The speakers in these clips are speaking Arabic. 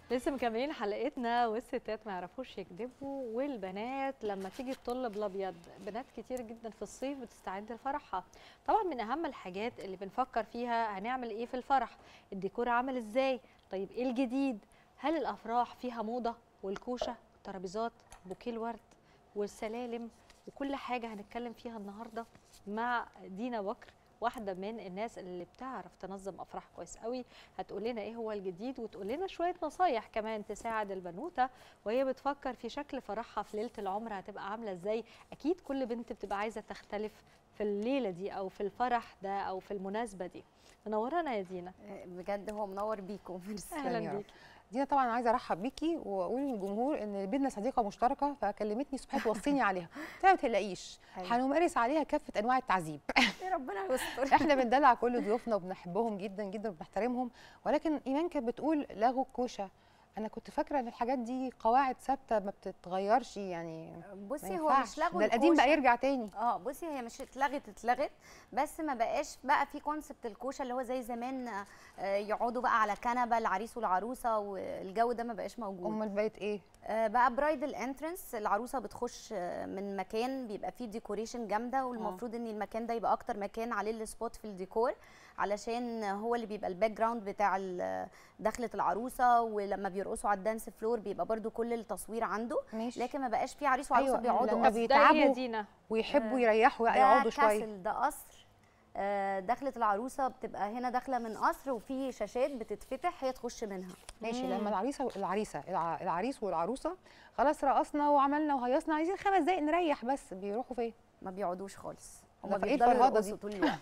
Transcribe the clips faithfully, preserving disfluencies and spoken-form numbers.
لسه مكملين حلقتنا، والستات ما يعرفوش يكذبوا، والبنات لما تيجي تطل بالابيض. بنات كتير جدا في الصيف بتستعد لفرحها. طبعا من اهم الحاجات اللي بنفكر فيها هنعمل ايه في الفرح، الديكور عامل ازاي، طيب ايه الجديد، هل الافراح فيها موضه والكوشه والترابيزات بوكيه الورد والسلالم وكل حاجه هنتكلم فيها النهارده مع دينا بكر، واحده من الناس اللي بتعرف تنظم افراح كويس قوي. هتقول لنا ايه هو الجديد، وتقول لنا شويه نصايح كمان تساعد البنوته وهي بتفكر في شكل فرحها في ليله العمر هتبقى عامله ازاي. اكيد كل بنت بتبقى عايزه تختلف في الليله دي او في الفرح ده او في المناسبه دي. منورانا يا دينا. بجد هو منور بيكم. اهلا بيكي دينا. طبعا عايزه ارحب بيكي واقول للجمهور ان بينا صديقه مشتركه، فكلمتني صبحت توصيني عليها، قلت لها ما تقلقيش هنمارس عليها كافه انواع التعذيب. يا ربنا يستر. احنا بندلع كل ضيوفنا وبنحبهم جدا جدا وبنحترمهم، ولكن ايمان كانت بتقول لغوا الكوشه. انا كنت فاكره ان الحاجات دي قواعد ثابته ما بتتغيرش يعني. بصي هو مش لغوا ده القديم بقى يرجع تاني. اه بصي هي مش اتلغت اتلغت بس ما بقاش بقى في كونسبت الكوشه اللي هو زي زمان يقعدوا بقى على كنبه العريس والعروسه، والجو ده ما بقاش موجود. امال بقت ايه؟ بقى برايدل انترنس، العروسه بتخش من مكان بيبقى فيه ديكوريشن جامده، والمفروض ان المكان ده يبقى اكتر مكان عليه السبوت في الديكور، علشان هو اللي بيبقى الباك جراوند بتاع دخله العروسه، ولما بيرقصوا على الدانس فلور بيبقى برده كل التصوير عنده. ماشي. لكن ما بقاش في عريس وعروسه أيوة بيقعدوا لما بيتعبوا دينا. ويحبوا آه يريحوا يقعدوا شويه. ده كاسل، ده قصر. آه دخله العروسه بتبقى هنا داخله من قصر، وفي شاشات بتتفتح هي تخش منها. ماشي. مم. لما العريسه العريسه العريس والعروسه خلاص رقصنا وعملنا وهيصنا، عايزين خمس دقايق نريح بس، بيروحوا فين؟ ما بيقعدوش خالص. هما ايه الفرهده دي طول الوقت؟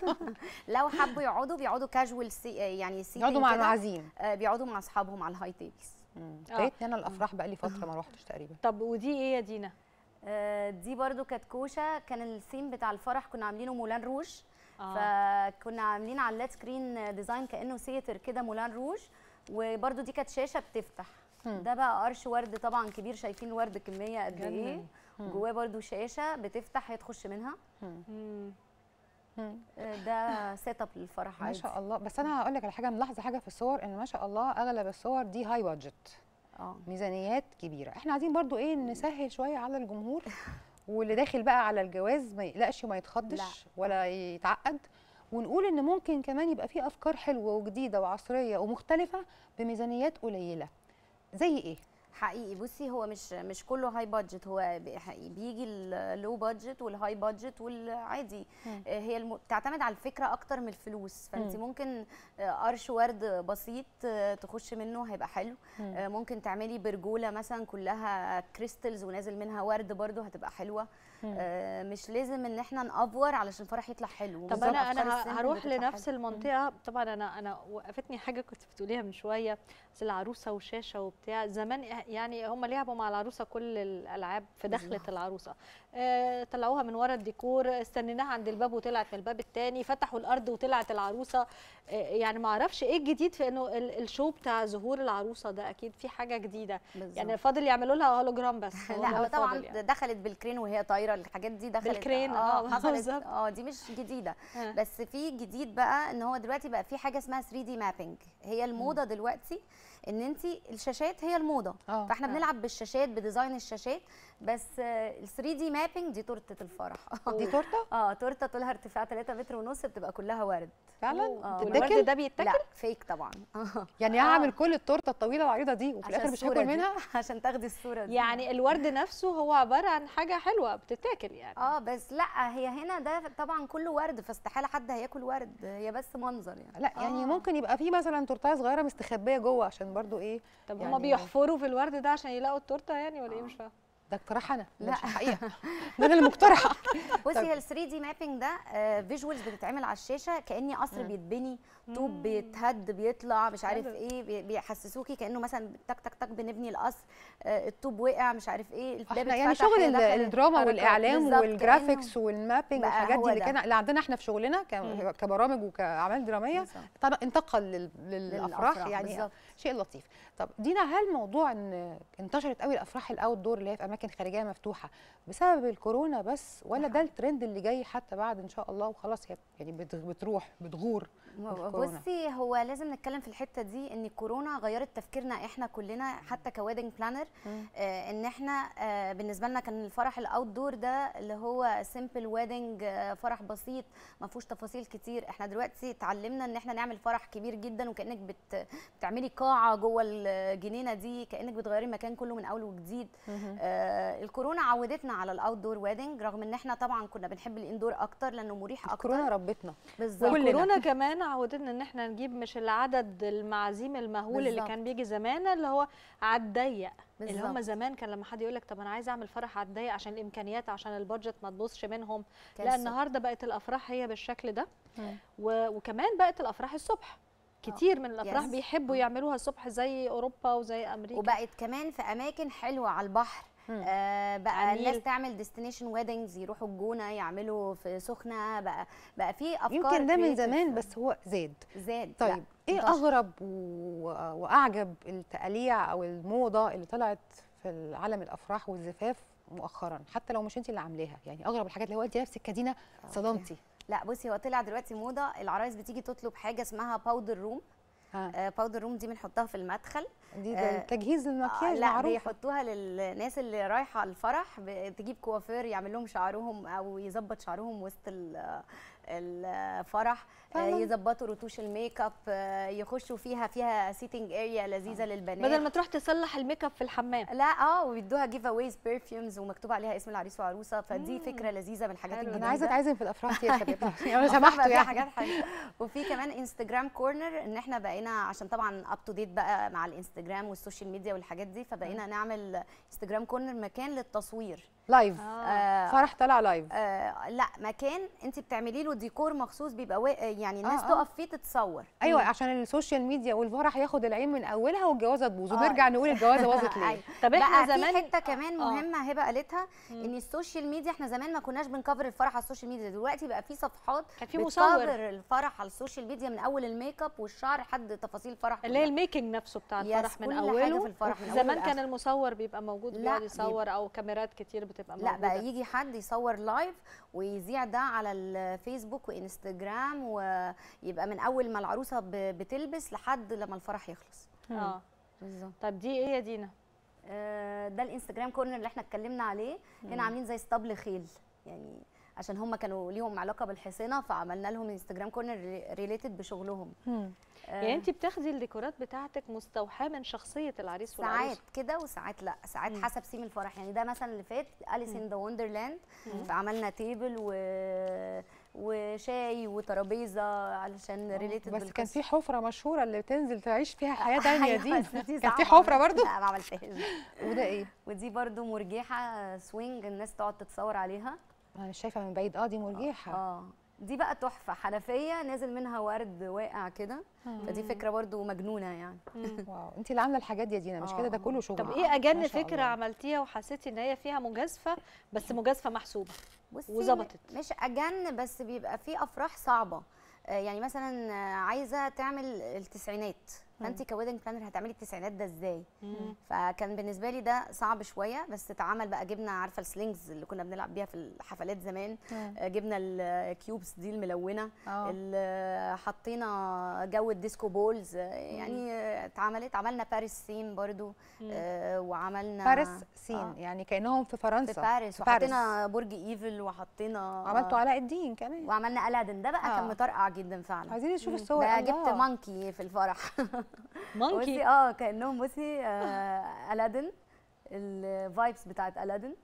لو حبوا يقعدوا بيقعدوا كاجوال سي يعني سي يقعدوا مع المعازيم. آه بيقعدوا مع اصحابهم على الهاي تيبلز. فاتني انا الافراح بقى لي فتره ما روحتش تقريبا. طب ودي ايه يا دينا؟ آه دي برده كانت كوشه، كان الثيم بتاع الفرح كنا عاملينه مولان روج. آه. فكنا عاملين على اللات سكرين ديزاين كانه سيتر كده مولان روج، وبرده دي كانت شاشه بتفتح. مم. ده بقى قرش ورد طبعا كبير، شايفين الورد كميه قد ايه، جواه برده شاشه بتفتح هي تخش منها. مم. مم. ده سيت اب للفرح ما شاء الله. بس انا هقول لك على حاجه، ملاحظه حاجه في الصور ان ما شاء الله اغلب الصور دي هاي بادجت، اه ميزانيات كبيره. احنا عايزين برضو ايه نسهل شويه على الجمهور واللي داخل بقى على الجواز ما يقلقش وما يتخضش لا. ولا يتعقد، ونقول ان ممكن كمان يبقى في افكار حلوه وجديده وعصريه ومختلفه بميزانيات قليله. زي ايه؟ حقيقي بصي هو مش مش كله هاي بادجت، هو حقيقي بيجي اللو بادجت والهاي بادجت والعادي. مم. هي الم... بتعتمد على الفكره اكتر من الفلوس، فانت ممكن قرش ورد بسيط تخش منه هيبقى حلو. مم. ممكن تعملي برجوله مثلا كلها كريستلز ونازل منها ورد برده هتبقى حلوه. آه مش لازم ان احنا نافور علشان الفرح يطلع حلو. طب انا انا هروح لنفس حلو. المنطقه. طبعا انا انا وقفتني حاجه كنت بتقوليها من شويه، بس العروسه وشاشه وبتاع زمان يعني هم لعبوا مع العروسه كل الالعاب في دخله العروسه. آه طلعوها من ورا الديكور، استنيناها عند الباب وطلعت من الباب الثاني، فتحوا الارض وطلعت العروسه. آه يعني ما اعرفش ايه الجديد في انه الشو بتاع ظهور العروسه ده، اكيد في حاجه جديده بالزبط. يعني فاضل يعملوا لها هولوجرام بس. لا طبعا يعني. دخلت بالكرين وهي طايره، الحاجات دي دخلت بالكرين اه حصلت اه دي مش جديده. آه. بس في جديد بقى ان هو دلوقتي بقى في حاجه اسمها ثري دي مابينج، هي الموضه م. دلوقتي ان انت الشاشات هي الموضه. أوه. فاحنا آه. بنلعب بالشاشات بديزاين الشاشات، بس ال ثري دي مابينج دي تورته الفرح. دي تورته؟ اه تورته طولها ارتفاع ثلاثة متر ونص، بتبقى كلها ورد. فعلا؟ اه الورد ده بيتاكل؟ لا فيك طبعا. يعني هعمل كل التورته الطويله العريضه دي وفي الاخر مش هاكل منها عشان تاخدي الصوره دي. يعني الورد نفسه هو عباره عن حاجه حلوه بتتاكل يعني. اه بس لا هي هنا ده طبعا كله ورد، فاستحاله حد هياكل ورد، هي بس منظر يعني. لا يعني آه. ممكن يبقى في مثلا تورتايه صغيره مستخبيه جوه عشان برضو ايه. طب يعني هم بيحفروا في الورد ده عشان يلاقوا التورته يعني ولا آه. ايه؟ مش فاهمه. ده اقتراح انا لا حقيقه ده انا اللي مقترحه. بصي هي ال ثري دي مابينج ده فيجوالز بتتعمل على الشاشه كاني قصر بيتبني، طوب بيتهد بيطلع مش عارف ايه، بيحسسوكي كانه مثلا تك تك تك بنبني القصر، الطوب وقع مش عارف ايه، الباب اتفتح. يعني شغل الدراما والاعلام والجرافيكس والمابينج والحاجات دي اللي كان اللي عندنا احنا في شغلنا كبرامج وكاعمال دراميه طبعا انتقل للافراح يعني بالزبط. شيء لطيف. طب دينا، هل موضوع ان انتشرت قوي الافراح الاوت دور اللي هي في اماكن اماكن خارجيه مفتوحه بسبب الكورونا بس، ولا ده الترند اللي جاي حتى بعد ان شاء الله وخلاص هي يعني بتروح بتغور؟ بصي هو لازم نتكلم في الحته دي ان الكورونا غيرت تفكيرنا احنا كلنا حتى كويدنج بلانر، آه ان احنا آه بالنسبه لنا كان الفرح الاوت دور ده اللي هو سيمبل ويدنج، آه فرح بسيط ما فيهوش تفاصيل كتير. احنا دلوقتي اتعلمنا ان احنا نعمل فرح كبير جدا وكانك بت بتعملي قاعه جوه الجنينه دي، كانك بتغيري المكان كله من اول وجديد. آه الكورونا عودتنا على الاوت دور ويدنج، رغم ان احنا طبعا كنا بنحب الاندور اكتر لانه مريح اكتر. الكورونا ربتنا بالظبط. والكورونا كمان عودتنا ان احنا نجيب مش العدد المعازيم المهول بالزبط. اللي كان بيجي زمان اللي هو على الضيق، اللي هم زمان كان لما حد يقول لك طب انا عايز اعمل فرح على الضيق عشان الامكانيات عشان البادجت ما تبوظش منهم. لا النهارده بقت الافراح هي بالشكل ده، وكمان بقت الافراح الصبح كتير من الافراح بيحبوا يعملوها الصبح زي اوروبا وزي امريكا، وبقت كمان في اماكن حلوه على البحر. آه بقى الناس تعمل ديستنيشن ويدنجز، يروحوا الجونه يعملوا في سخنه، بقى بقى في افكار يمكن ده من زمان بس هو زاد زاد. طيب ايه انتشر. اغرب واعجب التقاليع او الموضه اللي طلعت في عالم الافراح والزفاف مؤخرا، حتى لو مش انت اللي عاملاها؟ يعني اغرب الحاجات اللي هو انت نفسك كدينا صدمتي. لا بصي هو طلع دلوقتي موضه، العرايس بتيجي تطلب حاجه اسمها باودر روم. آه باودر روم دي بنحطها في المدخل، دي ده آه تجهيز المكياج. آه لا معروفة. بيحطوها للناس اللي رايحه الفرح، تجيب كوافير يعمل لهم شعرهم او يظبط شعرهم وسط الفرح، آه يظبطوا رتوش الميك اب، آه يخشوا فيها فيها سيتنج اريا لذيذه آه. للبنات، بدل ما تروح تصلح الميك اب في الحمام. لا اه وبيدوها جيف اويز برفيومز ومكتوب عليها اسم العريس وعروسه، فدي مم. فكره لذيذه من الحاجات الجديده. انا عايزه اتعزم في الافراح دي يا شباب لو سمحتوا يعني حاجات حلوه. وفي كمان انستجرام كورنر، ان احنا بقينا عشان طبعا اب تو ديت بقى مع الانستجرام والسوشيال ميديا والحاجات دي، فبقينا نعمل انستجرام كورنر مكان للتصوير لايف. آه. فرح طالع لايف. آه لا مكان انت بتعملي له ديكور مخصوص بيبقى يعني الناس آه تقف فيه تتصور. ايوه مم. عشان السوشيال ميديا والفرح ياخد العين من اولها والجوازه تبوظ، ونرجع آه. نقول الجوازه باظت ليه. طب احنا زمان في حته كمان مهمه هبه قالتها، ان السوشيال ميديا احنا زمان ما كناش بنكفر الفرح على السوشيال ميديا، دلوقتي بقى في صفحات كان في مصور الفرح على السوشيال ميديا من اول الميك اب والشعر لحد تفاصيل الفرح اللي هي الميكنج نفسه بتاع الفرح من اوله. في الفرح من زمان كان المصور بيبقى موجود بيقعد يصور، او كاميرات كتير بتبقى موجوده. لا بقى يجي حد يصور لايف ويذيع ده على الفيسبوك وانستجرام، ويبقى من اول ما العروسه بتلبس لحد لما الفرح يخلص. اه بالظبط. طب دي ايه يا دينا؟ آه ده الانستجرام كورنر اللي احنا اتكلمنا عليه. هنا عاملين زي اسطبل خيل، يعني عشان هم كانوا ليهم علاقه بالحصينه، فعملنا لهم انستجرام كورنر ريليتد بشغلهم. آه يعني انت بتاخدي الديكورات بتاعتك مستوحاه من شخصيه العريس والعروسه؟ ساعات كده وساعات لا، ساعات مم. حسب سيم الفرح. يعني ده مثلا اللي فات أليس إن ذا وندرلاند، فعملنا تيبل و وشاي وترابيزه علشان ريليتد. بس كان في حفره مشهوره اللي بتنزل تعيش فيها حياه ثانيه دي، كان في حفره برضو؟ لا ما عملتهاش. وده ايه؟ ودي برضو مرجحه سوينج، الناس تقعد تتصور عليها. انا مش شايفه من بعيد. اه دي مرجحه. اه دي بقى تحفه، حنفيه نازل منها ورد واقع كده، فدي فكره برضو مجنونه يعني. واو انت اللي عامله الحاجات دي يا دينا، مش كده؟ ده كله شغل. طب ايه اجن فكره الله. عملتيها وحسيتي ان هي فيها مجازفه، بس مجازفه محسوبه وظبطت؟ مش اجن، بس بيبقى في افراح صعبه، يعني مثلا عايزه تعمل التسعينات، فانت كويدنج بلانر هتعملي التسعينات ده ازاي؟ مم. فكان بالنسبه لي ده صعب شويه، بس اتعمل بقى. جبنا عارفه السلينجز اللي كنا بنلعب بيها في الحفلات زمان، مم. جبنا الكيوبس دي الملونه، اللي حطينا جو الديسكو بولز، يعني اتعملت. عملنا باريس سين برضو، آه وعملنا باريس سين آه. يعني كانهم في فرنسا، في باريس، وحطينا برج ايفل، وحطينا عملتوا علاء الدين كمان، وعملنا ألادين. ده بقى آه. كان مطرقع جدا فعلا. عايزين نشوف الصور. ده جبت مانكي في الفرح. مانكي؟ بصي اه كانهم بصي آه ألادين، الفايبس بتاعت ألادين.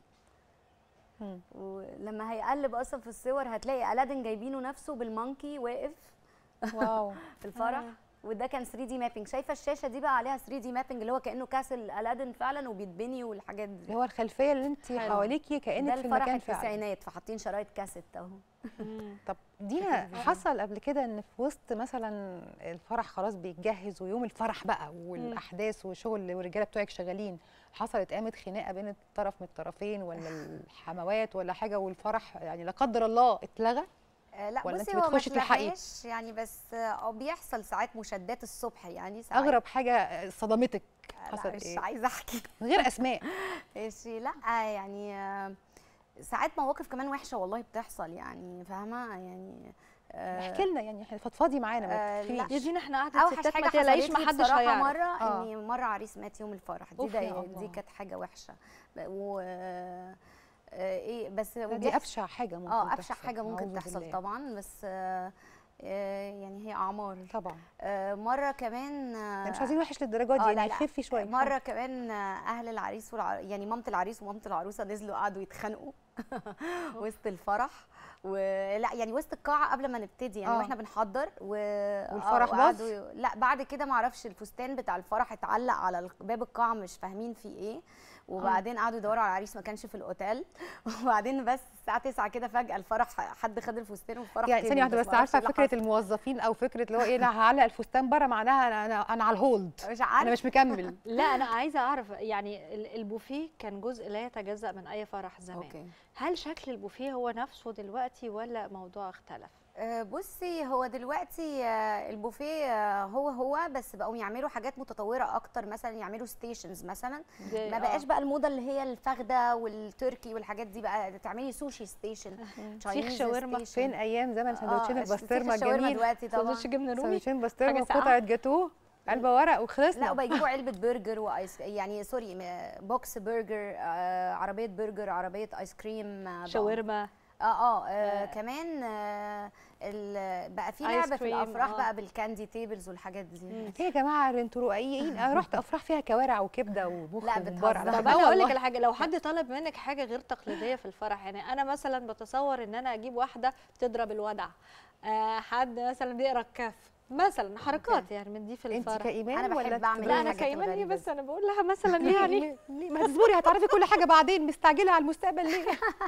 ولما هيقلب اصلا في الصور هتلاقي ألادين جايبينه نفسه بالمانكي واقف واو في الفرح. وده كان ثري دي مابينج. شايفه الشاشه دي بقى عليها ثري دي مابينج، اللي هو كانه كاسل ألادين فعلا وبيتبني والحاجات دي، اللي هو الخلفيه اللي انت حواليكي كانك في المكان فعلا. ده الفرح التسعينات، فحاطين شرايط كاسيت اهو. طب دينا، حصل قبل كده ان في وسط مثلا الفرح خلاص بيتجهز ويوم الفرح بقى والاحداث وشغل والرجاله بتوعك شغالين، حصلت قامت خناقه بين الطرف من الطرفين ولا الحموات ولا حاجه، والفرح يعني لا قدر الله اتلغى؟ آه لا ولا بصي انت هو ما بتخشي تلحقي؟ تلاقيش يعني، بس اه بيحصل ساعات مشادات الصبح يعني ساعات. اغرب حاجه صدمتك حصل لا مش ايه؟ عايزه احكي من غير اسماء. ماشي. لا يعني آه، ساعات مواقف كمان وحشه والله بتحصل يعني، فاهمه يعني. احكي لنا يعني، فضفضي معانا ما آه لا تخفيش. يا دينا احنا قعدة اوحش ستات حاجه ما تقلقيش حصلت لي ما حدش بصراحه هيعرف. مره آه. اني مره عريس مات يوم الفرح دي. أوف يا ده الله. دي كانت حاجه وحشه. و آه، ايه بس دي وبيحصل- ابشع حاجه ممكن اه ابشع تحصل. حاجه ممكن أعوذ تحصل بالله. طبعا، بس آه آه، يعني هي اعمار. طبعا آه مره كمان آه يعني مش عايزين وحش للدرجه دي آه، لا، يعني، لا. خفي شويه. مره كمان آه، اهل العريس والع... يعني مامه العريس ومامه العروسه نزلوا قعدوا يتخانقوا وسط الفرح، ولا يعني وسط القاعه قبل ما نبتدي يعني آه. واحنا بنحضر و... والفرح آه، وقعدوا- لا بعد كده ما اعرفش الفستان بتاع الفرح اتعلق على ال- باب القاعه مش فاهمين فيه ايه، وبعدين قعدوا يدوروا على العريس ما كانش في الاوتيل وبعدين بس الساعه تسعة كده فجاه الفرح حد خد الفستان والفرح يعني كمل، ثانيه واحده بس، ما أعرفش عارفه إيه اللي فكره حصل. الموظفين او فكره اللي هو ايه، انا هعلق الفستان بره معناها انا انا, أنا على الهولد، مش انا عارفه مش مكمل. لا انا عايزه اعرف يعني ال- البوفيه كان جزء لا يتجزأ من اي فرح زمان. اوكي. هل شكل البوفيه هو نفسه دلوقتي ولا موضوع اختلف؟ آه، بصي هو دلوقتي آه، البوفيه آه، هو هو بس بقوا يعملوا حاجات متطوره اكتر، مثلا يعملوا ستيشنز مثلا، زي- ما آه. بقاش بقى الموضه اللي هي الفخده والتركي والحاجات دي، بقى تعملي سوشي ستيشن، سيخ شاورما. فين ايام زمن سندوتشين البسطرمه الجميل الجميل، دلوقتي طبعا. سندوتش جبنه رومي. سندوتشين بسطرمه حاجة ساقعة. وقطعه جاتوه علبه ورق وخلصنا. لا وبيجيبوا علبه برجر وايس يعني سوري م- بوكس برجر، آه، عربيه برجر، عربيه ايس كريم، آه، بقى- شاورما. اه اه, آه آه. كمان آه ال- بقى في آيس لعبه في كريم، الافراح آه. بقى بالكاندي تيبلز والحاجات دي. مم. ايه يا جماعه انتوا رقيقين، انا رحت افراح فيها كوارع وكبده ومخ لا، وممبار. بتهزري. طب آه انا اقول لك والله. على حاجه، لو حد طلب منك حاجه غير تقليديه في الفرح، يعني انا مثلا بتصور ان انا اجيب واحده تضرب الودع، آه حد مثلا بيقرا الكف مثلا، حركات يعني من دي في انت الفرح. كايمان أنا ولا بحب أعمل بتبقي- لا انا الحاجات كايمان ليه الغريبة بس، انا بقول لها مثلا يعني ليه؟ ليه؟ ما تصبري هتعرفي كل حاجه بعدين، مستعجله على المستقبل ليه؟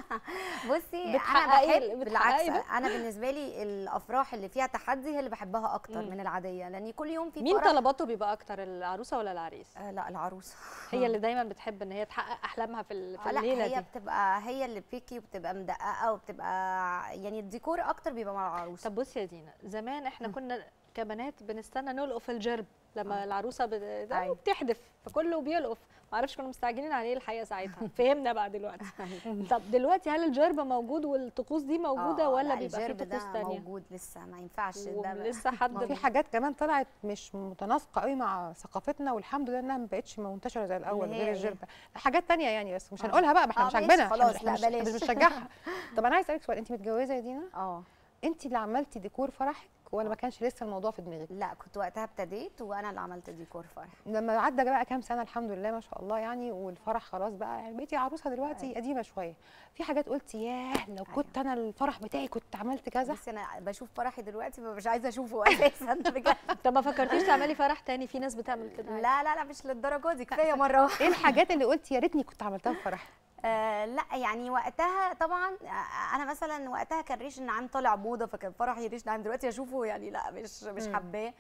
بصي انا بتحققي- بحب بالعكس، بتحققي ده؟ انا بالنسبه لي الافراح اللي فيها تحدي هي اللي بحبها اكتر مم. من العاديه، لان كل يوم في مين فرح. طلباته بيبقى اكتر، العروسه ولا العريس؟ آه لا العروسه هي اللي دايما بتحب ان هي تحقق احلامها في ال- في آه لا الليله هي دي. بتبقى هي اللي بيكي وبتبقى مدققه وبتبقى يعني الديكور اكتر بيبقى مع العروسه. طب بصي يا دينا، زمان احنا كنا كبنات بنستنى نلقف الجرب لما آه. العروسه بت... أيوة. بتحدف، فكله بيلقف، معرفش كنا مستعجلين عليه الحقيقه ساعتها. فهمنا بقى دلوقتي. طب دلوقتي هل الجرب موجود والطقوس دي موجوده آه ولا لا، بيبقى في الجرب طقوس ده تانية؟ موجود لسه، ما ينفعش ده ولسه حد في حاجات كمان طلعت مش متناسقه قوي مع ثقافتنا، والحمد لله انها ما بقتش منتشره زي الاول اللي هي غير إيه؟ الجربه. حاجات تانية يعني بس مش آه. هنقولها بقى، ما احنا آه مش ماشي، عاجبانا، خلاص، احنا لا مش- إحنا بلاش. مش بنشجعها. طب انا عايز اسالك سؤال، انت متجوزه يا دينا؟ اه انت اللي عملتي ديكور فرحك ولا ما كانش لسه الموضوع في دماغك؟ لا كنت وقتها ابتديت وانا اللي عملت ديكور فرح. لما عدى بقى كام سنه الحمد لله ما شاء الله يعني، والفرح خلاص بقى يعني بقيتي عروسه دلوقتي أيوة. قديمه شويه، في حاجات قلتي ياه لو كنت انا الفرح بتاعي كنت عملت كذا؟ بس انا بشوف فرحي دلوقتي مش عايزه اشوفه اساسا بجد. طب ما فكرتيش تعملي فرح تاني؟ في ناس بتعمل كده عادي. لا لا لا مش للدرجه دي، كفايه مره واحده. ايه الحاجات اللي قلتي يا ريتني كنت عملتها في فرحي؟ آه لا يعني وقتها طبعا آه، انا مثلا وقتها كان ريش النعام طالع موضه، فكان فرحي ريش نعام، دلوقتي اشوفه يعني لا مش مش مم. حباه.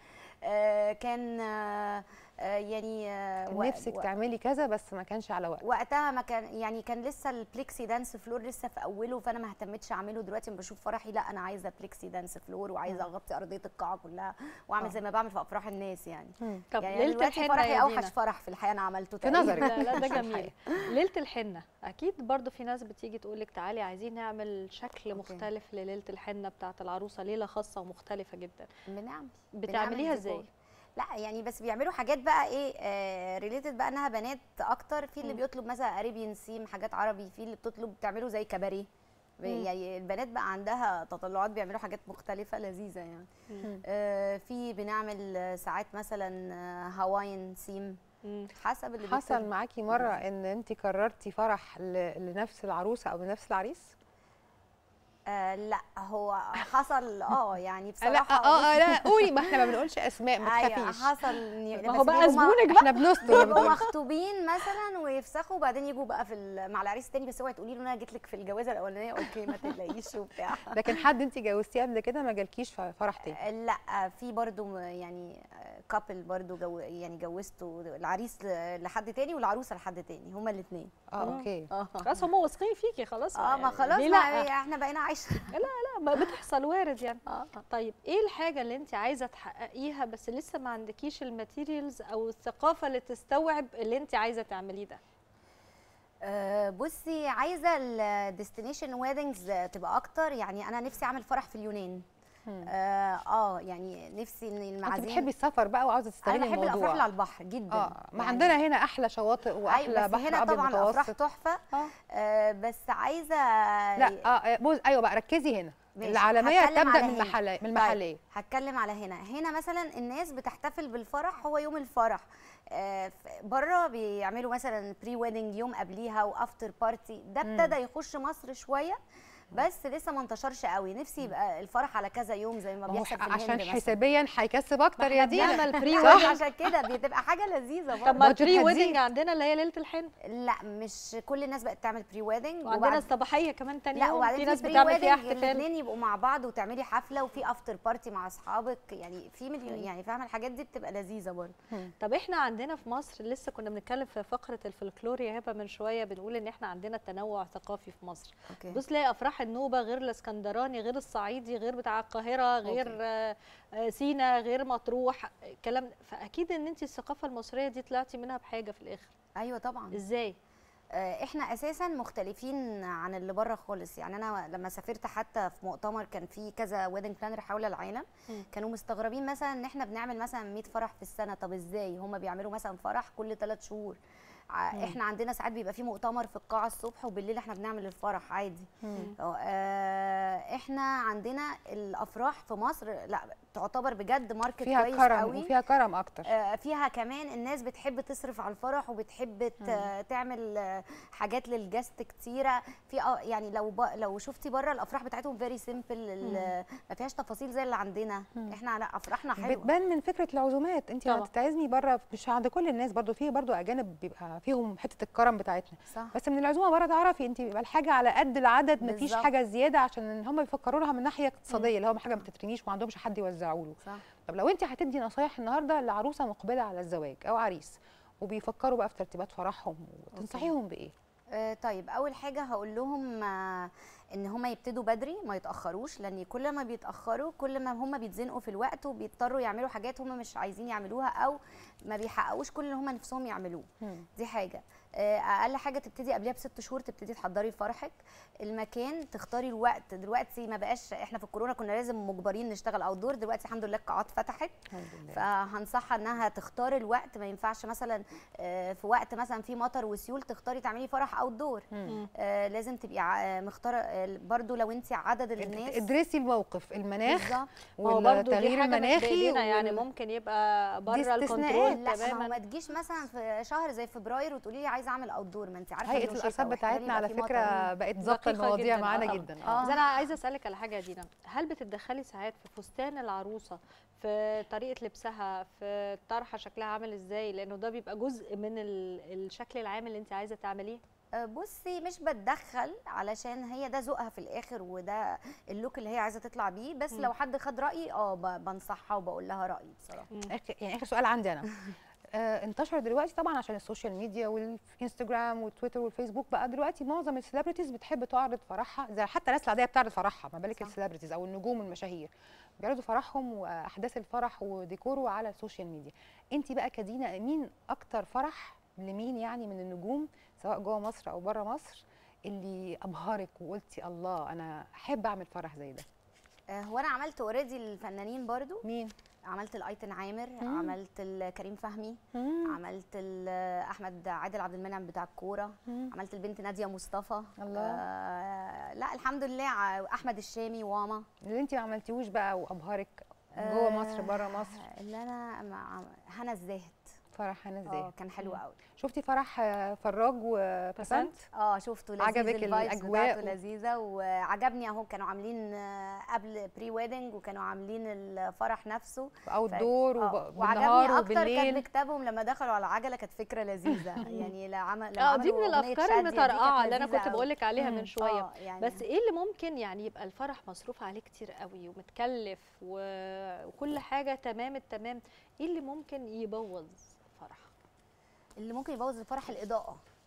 آه كان آه آه يعني آه كان و- نفسك و- تعملي كذا بس ما كانش على وقت. وقتها ما كان يعني كان لسه البليكسي دانس فلور لسه في اوله، فانا ما اهتمتش اعمله. دلوقتي لما بشوف فرحي لا انا عايزه بليكسي دانس فلور وعايزه اغطي ارضيه القاعه كلها واعمل آه. زي ما بعمل في افراح الناس يعني. مم. طب يعني ليله دلوقتي الحنه فرحي يا اوحش دينا، فرح في الحياه انا عملته في تقريباً. نظرك؟ لا لا ده مش جميل. الحقيقة. ليله الحنه اكيد برضو في ناس بتيجي تقول لك تعالي عايزين نعمل شكل أوكي. مختلف لليله الحنه بتاعه العروسه، ليله خاصه ومختلفه جدا. بنعمل بتعمليها بنعمل ازاي؟ ديكور. لا يعني بس بيعملوا حاجات بقى ايه آه ريليتد بقى انها بنات اكتر، في اللي مم. بيطلب مثلا اريبيان سيم حاجات عربي، في اللي بتطلب بتعملوا زي كباريه. مم. يعني البنات بقى عندها تطلعات بيعملوا حاجات مختلفه لذيذه يعني. مم. آه في بنعمل آه، ساعات مثلا آه، هواين سيم مم. حسب اللي حصل بيطلب. معاكي مره ان انت قررتي فرح ل- لنفس العروسه او لنفس العريس؟ آه لا هو حصل اه يعني لا بصراحه اه اه لا قولي، ما احنا ما بنقولش اسماء ما ايوه تخافيش. حصل. ما هو بقى زبونك بقى. احنا بنستر ما بيبقوا بنقولش. مخطوبين مثلا ويفسخوا وبعدين يجوا بقى في ال- مع العريس التاني، بس اوعي تقولي له انا جيت لك في الجوازه الاولانيه اوكي ما تقلقيش وبتاع. لكن حد انت جوزتيه قبل كده ما جالكيش ف- فرح تاني؟ آه، لا في برضو م- يعني كابل برضو جو يعني جوزته العريس ل- لحد تاني والعروسه لحد تاني هما الاثنين. اه اوكي. اه خلاص هم واثقين فيكي خلاص. اه ما يعني خلاص ليه ما لا؟ احنا بقينا عايشه. لا ما بتحصل وارد يعني. اه طيب ايه الحاجه اللي انت عايزه تحققيها بس لسه ما عندكيش الماتيريالز او الثقافه اللي تستوعب اللي انت عايزه تعمليه ده؟ آه، بصي عايزه الديستنيشن ويدنجز تبقى اكتر، يعني انا نفسي اعمل فرح في اليونان. اه, اه يعني نفسي ان انت المعازيم، بتحبي السفر بقى وعاوزه تستغلي انا بحب الموضوع. الافراح اللي على البحر جدا. اه ما يعني عندنا هنا احلى شواطئ واحلى أيوة بس بحر هنا ابيض طبعا الافراح متوسط. تحفه. اه آه بس عايزه لا اه بص ايوه بقى ركزي هنا. ماشي، العالميه هتكلم تبدا على من هنا. المحليه من طيب المحليه. هتكلم على هنا. هنا مثلا الناس بتحتفل بالفرح هو يوم الفرح. آه بره بيعملوا مثلا بري ويدنج يوم قبليها وافتر بارتي، ده ابتدى يخش مصر شويه بس لسه ما انتشرش قوي. نفسي يبقى الفرح على كذا يوم زي ما ما هو بيحصل في الهند عشان مثلا. حسابيا هيكسب اكتر يا دينا. بنعمل بري صح، ويدنج. عشان كده بتبقى حاجه لذيذه طب ما برضه. بادجت البري هتزيد. ويدنج عندنا اللي هي ليله الحنه، لا مش كل الناس بقت تعمل بري ويدنج، وعندنا الصباحيه كمان تاني لا يوم، في وبعدين ناس في بري بتعمل فيها ويدنج احتفال. الاثنين يبقوا مع بعض وتعملي حفله وفي افتر بارتي مع اصحابك، يعني في مليون يعني فاهمه الحاجات دي بتبقى لذيذه برضه. طب احنا عندنا في مصر لسه كنا بنتكلم في فقره الفلكلور يا هبه من شويه، بنقول ان احنا عندنا تنوع ثقافي في مصر. اوكي. بص تلاقي افراح النوبه غير الاسكندراني غير الصعيدي غير بتاع القاهره غير آه سينا غير مطروح كلام، فاكيد ان انت الثقافه المصريه دي طلعتي منها بحاجه في الاخر. ايوه طبعا. ازاي؟ احنا اساسا مختلفين عن اللي بره خالص. يعني انا لما سافرت حتى في مؤتمر كان في كذا ويدنج بلانر حول العالم، م. كانوا مستغربين مثلا ان احنا بنعمل مثلا مية فرح في السنه. طب ازاي هم بيعملوا مثلا فرح كل ثلاث شهور؟ احنا عندنا ساعات بيبقى في مؤتمر في القاعه الصبح وبالليل احنا بنعمل الفرح عادي. اه احنا عندنا الافراح في مصر لا تعتبر بجد ماركت فيها كويس كرم قوي، وفيها كرم اكتر. اه فيها كمان الناس بتحب تصرف على الفرح وبتحب تعمل حاجات للجست كتيره. في يعني لو لو شفتي بره الافراح بتاعتهم فيري سيمبل، ما فيهاش تفاصيل زي اللي عندنا. مم. احنا لا افراحنا حلوه، بتبان من فكره العزومات. انت لما تتعزمي بره مش عند كل الناس، برضو في برضو اجانب بيبقى فيهم حته الكرم بتاعتنا. صح. بس من العزومه بره تعرفي انت بيبقى الحاجه على قد العدد، ما فيش حاجه زياده، عشان هم بيفكروا لها من ناحيه اقتصاديه اللي هو حاجه ما تترميش وما عندهمش حد يوزعوا له. صح. طب لو انت هتدي نصايح النهارده لعروسه مقبله على الزواج او عريس وبيفكروا بقى في ترتيبات فرحهم، تنصحيهم بايه؟ آه طيب اول حاجه هقول لهم آه ان هم يبتدوا بدري ما يتاخروش، لان كل ما بيتاخروا كل ما هم بيتزنقوا في الوقت وبيضطروا يعملوا حاجات هم مش عايزين يعملوها او ما بيحققوش كل اللي هم نفسهم يعملوه. مم. دي حاجه. اقل حاجه تبتدي قبلها بست شهور تبتدي تحضري فرحك. المكان تختاري الوقت. دلوقتي ما بقاش، احنا في الكورونا كنا لازم مجبرين نشتغل اوت دور، دلوقتي الحمد لله القاعات فتحت، فهنصحها انها تختار الوقت. ما ينفعش مثلا في وقت مثلا في مطر وسيول تختاري تعملي فرح اوت دور. لازم تبقي مختاره برضو لو انت عدد الناس. ادرسي الموقف، المناخ والتغيير المناخي، يعني ممكن يبقى بره الكنترول تماما. ما تجيش مثلا في شهر زي فبراير وتقولي لي عايزه اعمل اوت دور، ما انت عارفه هيئه الارصاد بتاعتنا على فكره بقت ظابطه المواضيع معانا جدا. اه بس انا عايزه اسالك على حاجه يا دينا، هل بتتدخلي ساعات في فستان العروسه، في طريقه لبسها، في الطرحه شكلها عامل ازاي، لانه ده بيبقى جزء من الشكل العام اللي انت عايزه تعمليه؟ بصي مش بتدخل علشان هي ده ذوقها في الاخر وده اللوك اللي هي عايزه تطلع بيه، بس م. لو حد خد رايي اه بنصحها وبقول لها رايي بصراحه. يعني اخر سؤال عندي انا آه انتشر دلوقتي طبعا عشان السوشيال ميديا والانستجرام والتويتر والفيسبوك، بقى دلوقتي معظم السليبرتيز بتحب تعرض فرحها، زي حتى الناس العاديه بتعرض فرحها، ما بالك السليبرتيز او النجوم المشاهير بيعرضوا فرحهم واحداث الفرح وديكوره على السوشيال ميديا. انت بقى كدينا مين اكتر فرح لمين يعني من النجوم سواء جوه مصر او بره مصر اللي ابهرك وقلتي الله انا احب اعمل فرح زي ده؟ هو انا عملت اوريدي الفنانين برضو. مين؟ عملت الايتن عامر، مم. عملت كريم فهمي، مم. عملت احمد عادل عبد المنعم بتاع الكوره، عملت البنت ناديه مصطفى. الله. آه لا الحمد لله. احمد الشامي واما. اللي انت ما عملتيهوش بقى وابهرك جوه آه مصر بره مصر؟ اللي انا مع هنا الزاهد. فرح هنا ازاي؟ اه كان حلو قوي. شفتي فرح فراج وبسنت؟ اه شفته لذيذ. عجبك الاجواء؟ و... لذيذه وعجبني اهو. كانوا عاملين قبل بري ويدنج وكانوا عاملين الفرح نفسه اوت دور ف... وبالنهار وبالليل. وعجبني اكتر كان بكتابهم لما دخلوا على العجله، كانت فكره لذيذه يعني. لا عمل اه دي من الافكار المترقعه اللي انا كنت بقول لك عليها من شويه. آه يعني بس ايه اللي ممكن يعني يبقى الفرح مصروف عليه كتير قوي ومتكلف و... وكل حاجه تمام التمام، ايه اللي ممكن يبوظ فرح؟ اللي ممكن يبوظ الفرح الاضاءه.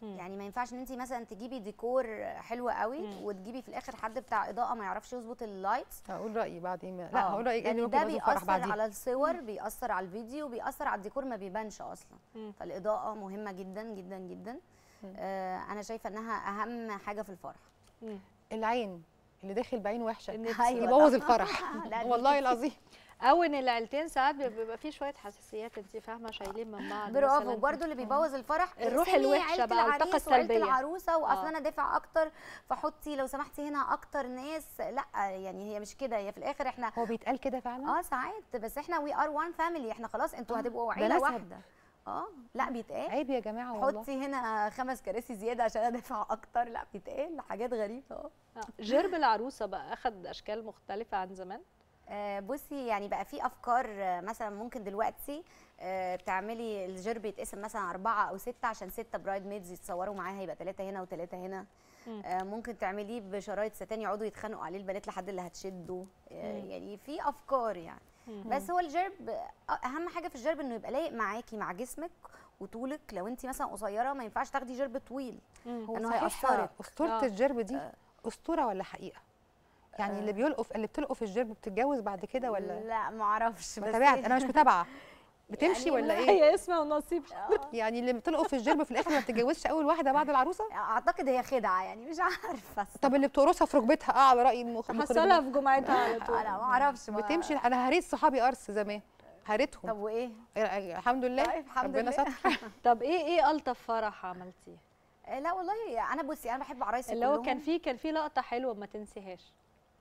يعني ما ينفعش ان انت مثلا تجيبي ديكور حلو قوي مم. وتجيبي في الاخر حد بتاع اضاءه ما يعرفش يظبط اللايتس. هقول رايي بعدين. لا هقول رايي يعني ده بيأثر على الصور، بيأثر على الفيديو، بيأثر على الديكور، ما بيبانش اصلا. مم. فالاضاءه مهمه جدا جدا جدا. آه انا شايفه انها اهم حاجه في الفرح. مم. العين اللي داخل بعين وحشه يبوظ الفرح والله العظيم. او ان العيلتين ساعات بيبقى في شويه حساسيات، انت فاهمه، شايلين من بعض. برافو. برضه اللي بيبوظ الفرح الروح الوحشه بقى، الطاقه السلبيه، العروسه واصلا انا دافع اكتر فحطي لو سمحتي هنا اكتر ناس. لا يعني هي مش كده، هي في الاخر احنا هو بيتقال كده فعلا. اه ساعات، بس احنا وي ار وان فاميلي، احنا خلاص انتوا هتبقوا عيله واحده. اه لا بيتقال عيب يا جماعه والله. حطي هنا خمس كراسي زياده عشان ادفع اكتر. لا بيتقال حاجات غريبه. اه جرب العروسه بقى اخد اشكال مختلفه عن زمان. آه بصي يعني بقى في افكار. آه مثلا ممكن دلوقتي آه تعملي الجرب يتقسم مثلا اربعه او سته عشان سته برايد ميدز يتصوروا معاها، يبقى ثلاثه هنا وثلاثه هنا. آه ممكن تعمليه بشرايط ستان يقعدوا يتخانقوا عليه البنات لحد اللي هتشده. آه يعني في افكار يعني. مم. بس هو الجرب اهم حاجه في الجرب انه يبقى لايق معاكي مع جسمك وطولك. لو انت مثلا قصيره ما ينفعش تاخدي جرب طويل لانه هيأثرك. اسطوره آه. الجرب دي آه. اسطوره ولا حقيقه؟ يعني آه. اللي بيلقف اللي بتلقف الجرب بتتجوز بعد كده ولا؟ لا ما اعرفش. بس انا مش متابعه. بتمشي يعني ولا ايه؟ هي اسمها ونصيب. يعني اللي بتلقف في الجرب في الاخر ما بتتجوزش اول واحده بعد العروسه؟ اعتقد هي خدعه يعني، مش عارفه. طب اللي بتقرصها في ركبتها اه على راي المخرج حصلها في جمعتها على طول. لا ما اعرفش. بتمشي. انا هريت صحابي قرص زمان، هريتهم. طب وايه؟ الحمد لله. طيب الحمد ربنا لله. ستر. طب ايه ايه الطف فرح عملتيه؟ لا والله انا بصي انا بحب عرايسي اللي هو كان في كان في لقطه حلوه ما تنسيهاش.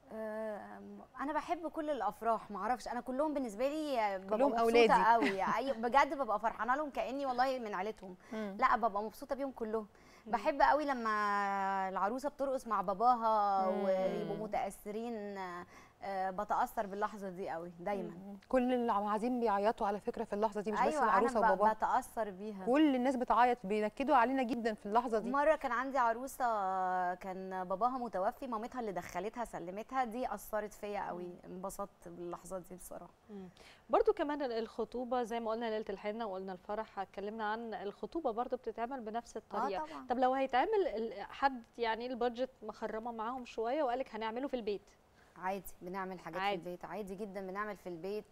انا بحب كل الافراح، ما اعرفش، انا كلهم بالنسبه لي كلهم مبسوطه قوي. اي بجد ببقى فرحانه لهم كاني والله من عيلتهم. لا ببقى مبسوطه بيهم كلهم. مم. بحب قوي لما العروسه بترقص مع باباها مم. ويبقوا متاثرين. أه بتاثر باللحظه دي قوي دايما. مم. كل المعازيم بيعيطوا على فكره في اللحظه دي، مش أيوة بس العروسه وباباها. بتاثر بيها. كل الناس بتعيط، بينكدوا علينا جدا في اللحظه دي. مره كان عندي عروسه كان باباها متوفي، مامتها اللي دخلتها سلمتها، دي اثرت فيا قوي. انبسطت باللحظه دي بصراحه. مم. برضو كمان الخطوبه زي ما قلنا ليله الحنه وقلنا الفرح، اتكلمنا عن الخطوبه برضو بتتعمل بنفس الطريقه. آه طبعا. طب لو هيتعمل حد يعني البادجت مخرمه معاهم شويه وقالك هنعمله في البيت، عادي بنعمل حاجات عادي. في البيت عادي جدا. بنعمل في البيت.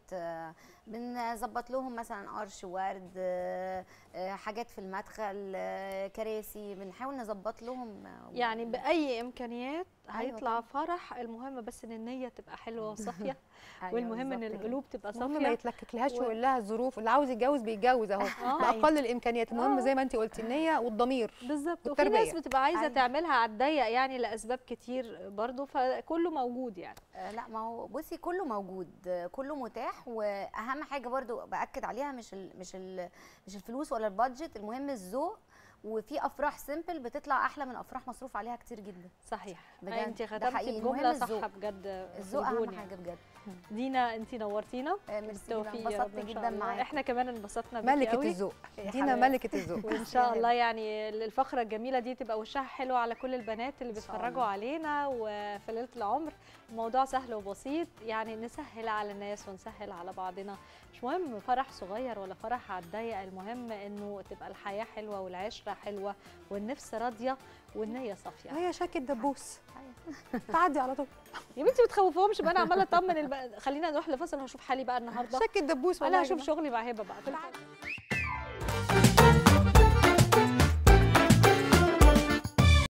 بنظبط لهم مثلا قرش ورد، حاجات في المدخل، كراسي، بنحاول نظبط لهم يعني باي امكانيات. هيطلع أيوة فرح، المهم بس ان النيه تبقى حلوه وصافيه. أيوة والمهم ان القلوب تبقى صافيه، ما يتلككلهاش و... ويقول لها الظروف. اللي عاوز يتجوز بيتجوز اهو باقل الامكانيات. المهم زي ما انت قلتي النيه والضمير بالظبط. وفي ناس بتبقى عايزه أيوة. تعملها على الضيق يعني لاسباب كتير برضو، فكله موجود يعني. آه لا ما هو بصي كله موجود، كله متاح. واهم حاجه برضو باكد عليها مش ال مش ال مش الفلوس ولا البادجت، المهم الذوق. وفي افراح سيمبل بتطلع احلى من افراح مصروف عليها كتير جدا. صحيح. بجد انت ختمتي بجمله صح بجد. الذوق اهم حاجه بجد. دينا انت نورتينا. ميرسي، انبسطت جدا معاكي. احنا كمان انبسطنا بيكي ملكه الذوق. دينا ملكه الذوق. وان شاء الله يعني الفقره الجميله دي تبقى وشها حلو على كل البنات اللي بيتفرجوا علينا. وفي ليله العمر الموضوع سهل وبسيط، يعني نسهل على الناس ونسهل على بعضنا. مش مهم فرح صغير ولا فرح على الضيق، المهم انه تبقى الحياه حلوه والعشره حلوه والنفس راضيه والنيه صافيه. هي شاكه دبوس تعدي على طول. يا بنتي ما تخوفوهمش بقى، انا عماله اطمن الب... خلينا نروح لفاصل وهشوف حالي بقى النهارده. شاكه دبوس. انا هشوف شغلي مع هبه بقى.